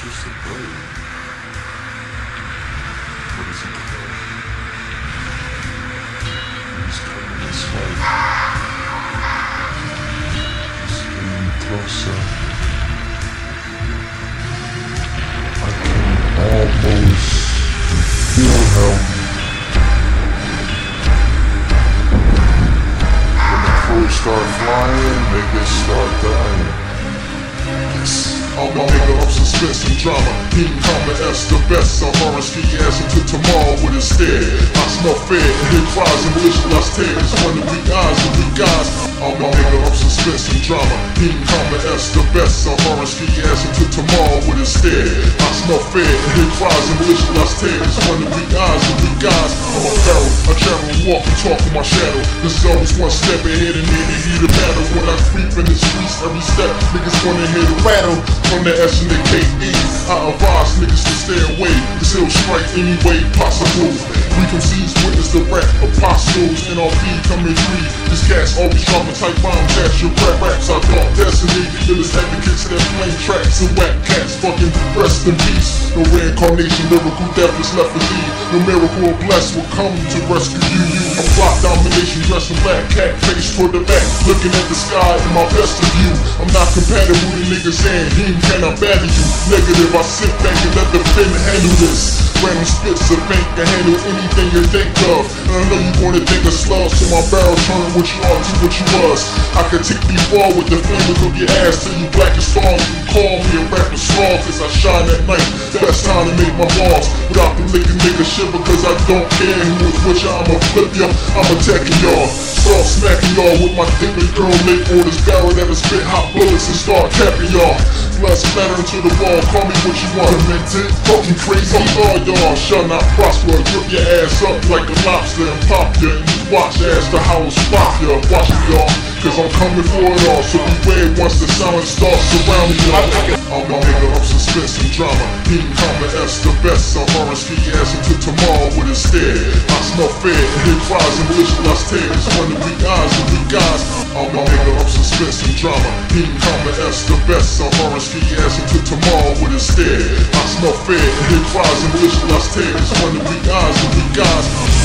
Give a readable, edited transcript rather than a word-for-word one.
just a bird. What is it called? He's coming this way. He's getting closer. I can almost feel him. When the crows start flying, niggas start dying. I'm a nigga of suspense and drama. King Kama S the best. I'm horror ski ass until tomorrow with a stare. I smell fear and hit cries and wish less tears. When the weak eyes and weak guys. I'm a nigga of suspense and drama. King Kama S the best. I'm horror ski ass until tomorrow with a stare. I smell fear and hit cries and wish less tears. When the weak eyes and weak guys. I'm a pharaoh. I travel, walk and talk with my shadow. There's always one step ahead of me to heat a battle. When I creep in the streets, every step niggas wanna hear the rattle. From the S and the KE, I advise niggas to stay away. This hill strike any way possible. We can seize witness the rap apostles. NRP coming free. These cats always dropping tight bombs at your raps. I thought destiny. Illest advocates of that flame tracks and whack cats. Fucking rest in peace. No reincarnation, lyrical death is left for thee. No miracle or bless will come to rescue you. A plot domination dressed in black, cat face toward the back. Looking at the sky in my best of view. I'm not compatible to niggas saying he can I battle you. Negative, I sit back and let the pen handle this. Random spits of bank can handle anything you think of. And I know you wanna think of slugs, so my barrel turn what you are to what you was. I could take these ball with the fingers of your ass till you black as stars. You call me a rapper strong, cause I shine at night. Best time to make my balls without the licking nigga shit, because I don't care who is with ya. I'ma flip ya, I'm attacking y'all. Start smacking y'all with my dickly girl lit on this barrel that'll spit hot bullets and start capping y'all. Blood splatter into the wall, call me what you want. Demented, fucking crazy, all y'all shall not prosper. Grip your ass up like a lobster and pop ya. And you watch as the house pop ya. Watch it y'all, cause I'm coming for it all. So beware once the silence starts surrounding y'all. I'm a nigga of suspense and drama. King Kama S the best. I'm horror ski ass until tomorrow with a stare. I smell fear and hit cries and wish less tears. When the weak eyes and weak guys. I'm a nigga of suspense and drama. King Kama S the best. I'm horror ski ass until tomorrow with a stare. I smell fear and hit cries and wish less tears. When the weak eyes and weak guys.